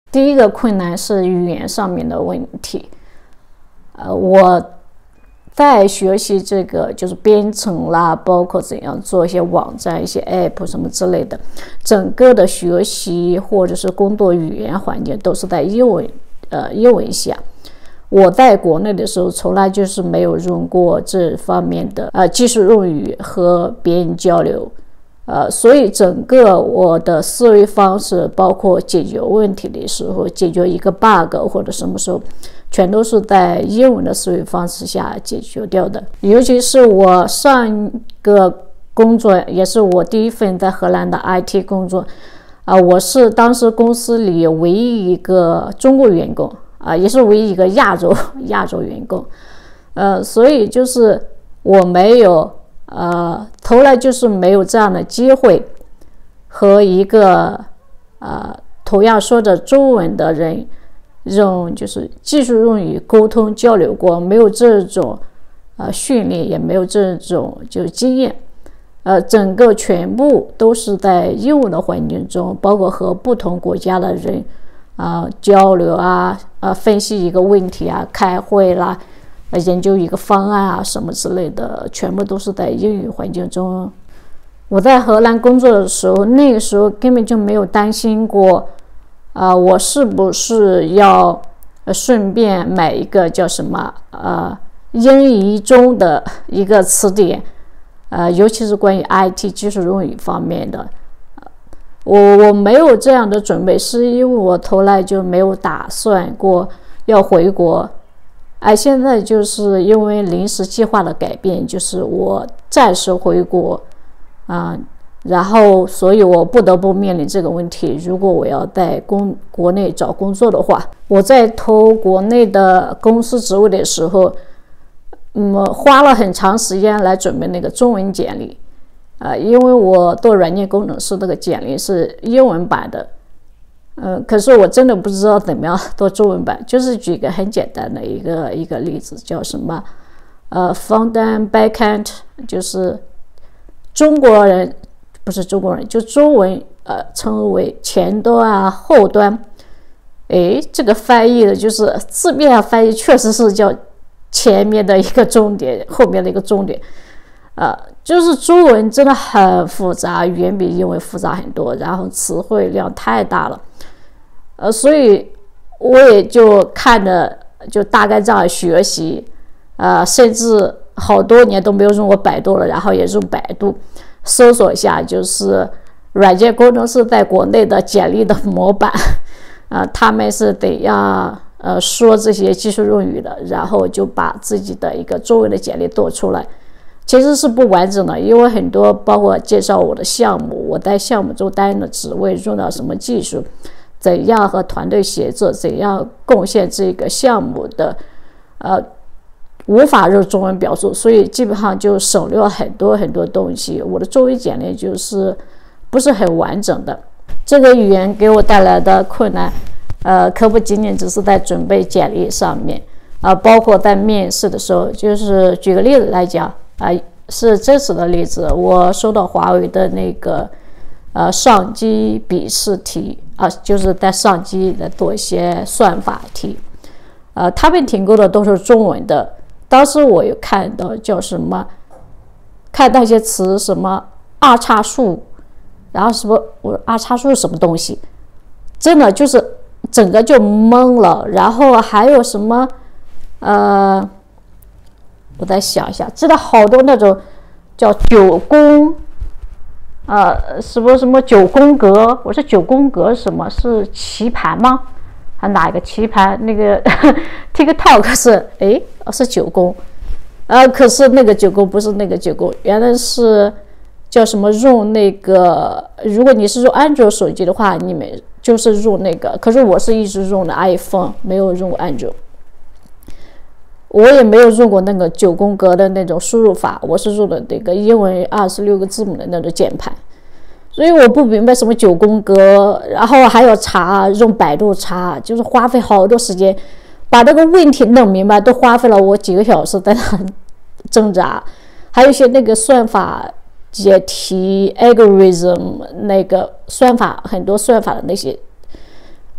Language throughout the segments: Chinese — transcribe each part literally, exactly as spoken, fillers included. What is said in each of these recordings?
第一个困难是语言上面的问题。呃，我在学习这个就是编程啦，包括怎样做一些网站、一些 app 什么之类的，整个的学习或者是工作语言环境都是在英文呃英文下。我在国内的时候，从来就是没有用过这方面的呃技术用语和别人交流。呃，所以整个我的思维方式，包括解决问题的时候，解决一个 bug 或者什么时候，全都是在英文的思维方式下解决掉的。尤其是我上个工作，也是我第一份在荷兰的 I T 工作，啊、呃，我是当时公司里唯一一个中国员工，啊、呃，也是唯一一个亚洲亚洲员工，呃，所以就是我没有。呃，从来就是没有这样的机会和一个呃同样说着中文的人用就是技术用语沟通交流过，没有这种呃训练，也没有这种就是经验。呃，整个全部都是在英文的环境中，包括和不同国家的人啊、呃、交流啊，呃，分析一个问题啊，开会啦。研究一个方案啊什么之类的，全部都是在英语环境中。我在荷兰工作的时候，那个时候根本就没有担心过啊、呃，我是不是要顺便买一个叫什么呃英译中的一个词典，呃，尤其是关于 I T 技术用语方面的。我我没有这样的准备，是因为我从来就没有打算过要回国。哎，现在就是因为临时计划的改变，就是我暂时回国啊、呃，然后所以我不得不面临这个问题。如果我要在公国内找工作的话，我在投国内的公司职位的时候，嗯，花了很长时间来准备那个中文简历，啊、呃，因为我做软件工程师那个简历是英文版的。呃，可是我真的不知道怎么样做中文版。就是举个很简单的一个一个例子，叫什么？呃 ，front-end back-end， 就是中国人不是中国人，就中文呃称为前端啊后端。诶，这个翻译的就是字面上翻译确实是叫前面的一个终点，后面的一个终点。呃，就是中文真的很复杂，远比英文复杂很多，然后词汇量太大了。呃，所以我也就看着就大概这样学习，呃，甚至好多年都没有用过百度了，然后也用百度搜索一下，就是软件工程师在国内的简历的模板，啊、呃，他们是怎样呃说这些技术用语的，然后就把自己的一个中文的简历做出来。其实是不完整的，因为很多包括介绍我的项目，我在项目中担任的职位，用到什么技术。怎样和团队协作，怎样贡献这个项目的，呃，无法用中文表述，所以基本上就省略了很多很多东西。我的中文简历就是不是很完整的。这个语言给我带来的困难，呃，可不仅仅只是在准备简历上面，啊、呃，包括在面试的时候，就是举个例子来讲，啊、呃，是真实的例子，我收到华为的那个。呃，上机笔试题啊、呃，就是在上机来做一些算法题，呃，他们提供的都是中文的。当时我有看到叫什么，看到一些词，什么二叉树，然后什么我二叉树是什么东西，真的就是整个就懵了。然后还有什么，呃，我再想一下，真的好多那种叫九宫。呃，什么什么九宫格？我说九宫格什么是棋盘吗？还哪一个棋盘？那个 TikTok 是哎是九宫，呃，可是那个九宫不是那个九宫，原来是叫什么用那个？如果你是用安卓手机的话，你们就是用那个。可是我是一直用的 iPhone， 没有用过安卓。我也没有用过那个九宫格的那种输入法，我是用的那个英文二十六个字母的那种键盘，所以我不明白什么九宫格，然后还要查，用百度查，就是花费好多时间，把这个问题弄明白，都花费了我几个小时在那挣扎。还有一些那个算法解题 algorithm 那个算法，很多算法的那些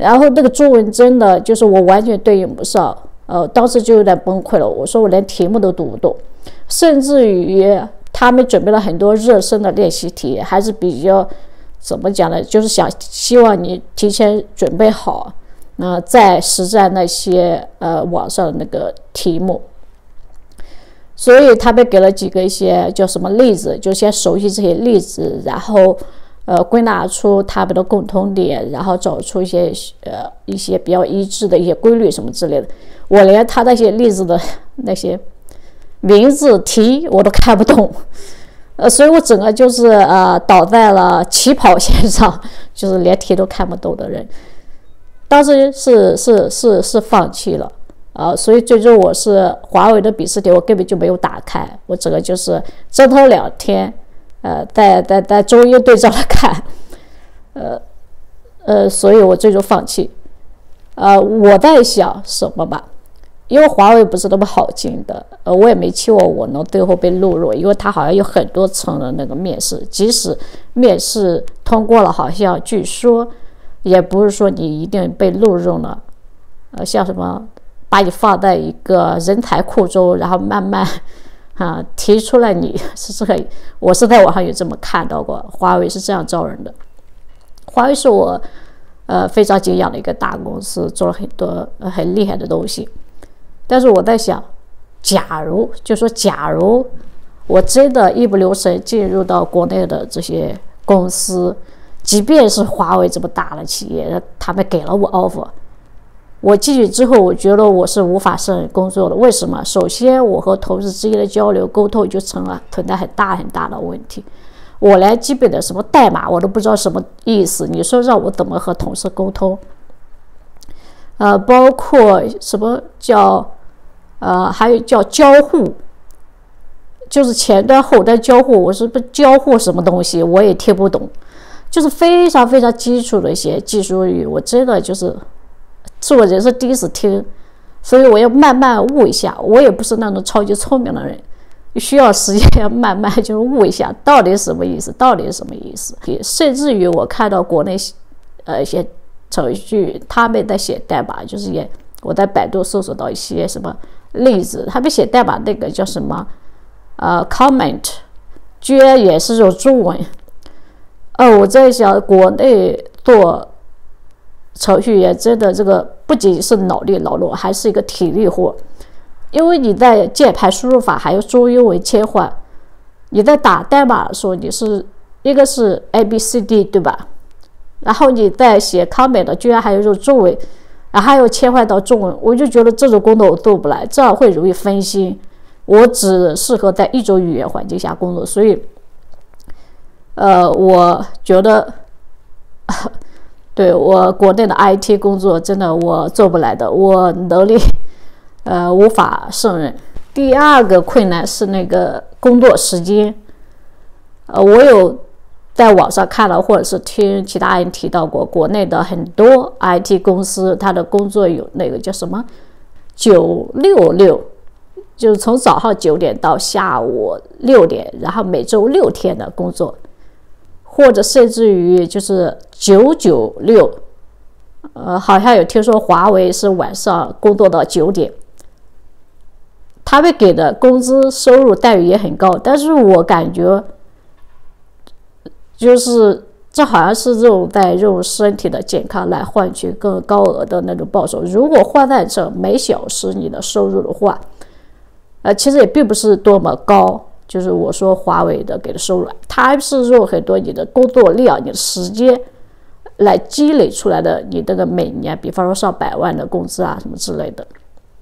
然后那个作文真的就是我完全对应不上，呃，当时就有点崩溃了。我说我连题目都读不懂，甚至于他们准备了很多热身的练习题，还是比较怎么讲呢？就是想希望你提前准备好，那、呃、再实战那些呃网上的那个题目。所以他们给了几个一些叫什么例子，就先熟悉这些例子，然后呃归纳出他们的共同点，然后找出一些呃一些比较一致的一些规律什么之类的。我连他那些例子的那些名字题我都看不懂，呃，所以我整个就是呃倒在了起跑线上，就是连题都看不懂的人。当时是是是是放弃了。啊，所以最终我是华为的笔试题，我根本就没有打开，我整个就是折腾两天，呃，在在在中英对照着看，呃呃，所以我最终放弃。呃，我在想什么吧，因为华为不是那么好进的，呃，我也没期望我能最后被录入，因为它好像有很多层的那个面试，即使面试通过了，好像据说也不是说你一定被录入了，呃，像什么。把你放在一个人才库中，然后慢慢啊提出来，你是这个，我是在网上有这么看到过，华为是这样招人的。华为是我呃非常敬仰的一个大公司，做了很多、呃、很厉害的东西。但是我在想，假如就说假如我真的一不留神进入到国内的这些公司，即便是华为这么大的企业，他们给了我 offer。我进去之后，我觉得我是无法胜任工作的。为什么？首先，我和同事之间的交流沟通就成了存在很大很大的问题。我连基本的什么代码我都不知道什么意思，你说让我怎么和同事沟通？呃，包括什么叫呃，还有叫交互，就是前端后端交互，我是不交互什么东西，我也听不懂，就是非常非常基础的一些技术语，我真的就是。是我人生第一次听，所以我要慢慢悟一下。我也不是那种超级聪明的人，需要时间要慢慢就是悟一下到底什么意思，到底是什么意思。甚至于我看到国内呃一些程序他们在写代码，就是也我在百度搜索到一些什么例子，他们写代码那个叫什么呃 comment， 居然也是用中文。呃，我在想国内做。程序员真的这个不仅是脑力劳动，还是一个体力活，因为你在键盘输入法还有中英文切换，你在打代码的时候，你是一个是 A B C D 对吧？然后你在写 comment 居然还有用中文，然后还要切换到中文，我就觉得这种工作我做不来，这样会容易分心。我只适合在一种语言环境下工作，所以，呃，我觉得。对我国内的 I T 工作真的我做不来的，我能力呃无法胜任。第二个困难是那个工作时间，呃，我有在网上看到或者是听其他人提到过，国内的很多 I T 公司，它的工作有那个叫什么九六六，就是从早上九点到下午六点，然后每周六天的工作。或者甚至于就是九九六，呃，好像有听说华为是晚上工作到九点，他们给的工资收入待遇也很高，但是我感觉就是这好像是这种在用身体的健康来换取更高额的那种报酬。如果换算成每小时你的收入的话，呃，其实也并不是多么高。就是我说华为的给的收入，它是用很多你的工作量、你的时间来积累出来的，你这个每年，比方说上百万的工资啊什么之类的。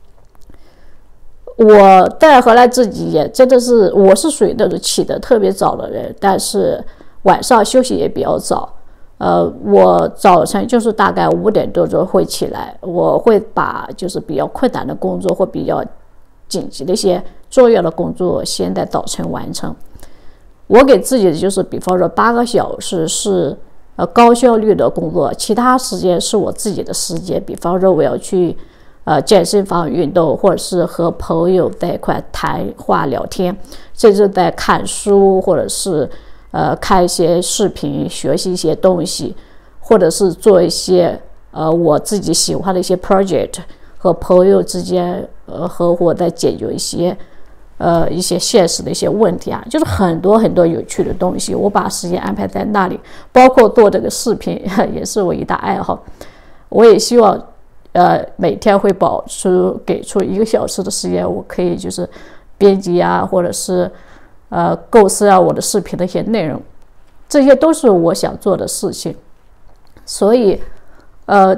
我带回来自己也真的是，我是属于那种起得特别早的人，但是晚上休息也比较早。呃，我早晨就是大概五点多钟会起来，我会把就是比较困难的工作或比较紧急的一些重要的工作先在早晨完成。我给自己的就是比方说八个小时是呃高效率的工作，其他时间是我自己的时间，比方说我要去呃健身房运动，或者是和朋友在一块谈话聊天，甚至在看书，或者是呃看一些视频学习一些东西，或者是做一些呃我自己喜欢的一些 project， 和朋友之间呃合伙在解决一些呃一些现实的一些问题啊，就是很多很多有趣的东西，我把时间安排在那里，包括做这个视频也是我一大爱好。我也希望呃每天会保持给出一个小时的时间，我可以就是编辑啊，或者是呃构思啊我的视频的一些内容，这些都是我想做的事情。所以呃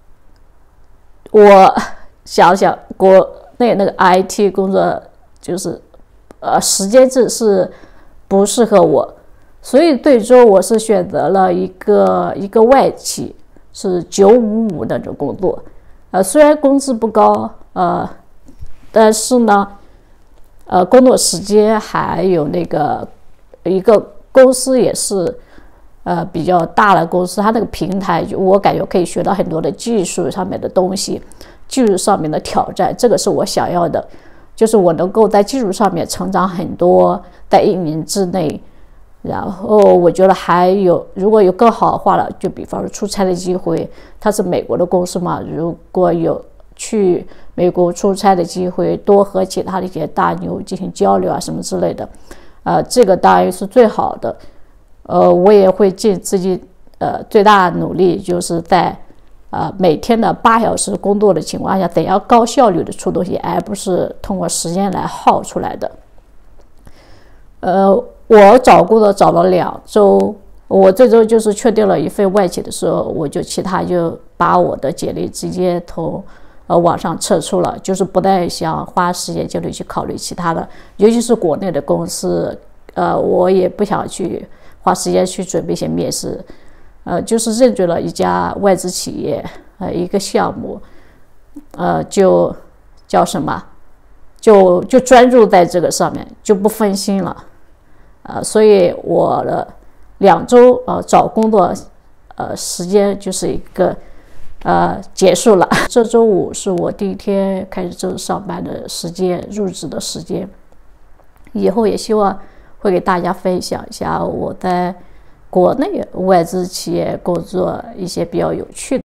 我想想国内那个 I T 工作就是呃时间制是不适合我，所以最终我是选择了一个一个外企，是九五五那种工作。呃虽然工资不高，呃但是呢呃工作时间还有那个一个公司也是呃比较大的公司，它那个平台就我感觉可以学到很多的技术上面的东西，技术上面的挑战，这个是我想要的，就是我能够在技术上面成长很多，在一年之内。然后我觉得还有如果有更好的话了，就比方说出差的机会，它是美国的公司嘛，如果有去美国出差的机会，多和其他的一些大牛进行交流啊什么之类的，呃，这个当然是最好的。呃，我也会尽自己呃最大的努力，就是在呃每天的八小时工作的情况下，怎样高效率的出东西，而不是通过时间来耗出来的。呃，我找工作找了两周，我最终就是确定了一份外企的时候，我就其他就把我的简历直接从呃网上撤出了，就是不太想花时间精力去考虑其他的，尤其是国内的公司，呃，我也不想去花时间去准备一些面试，呃，就是认准了一家外资企业，呃，一个项目，呃，就叫什么，就就专注在这个上面，就不分心了，呃，所以我的两周呃找工作呃时间就是一个呃结束了。这周五是我第一天开始正式上班的时间，入职的时间。以后也希望会给大家分享一下我在国内外资企业工作一些比较有趣的。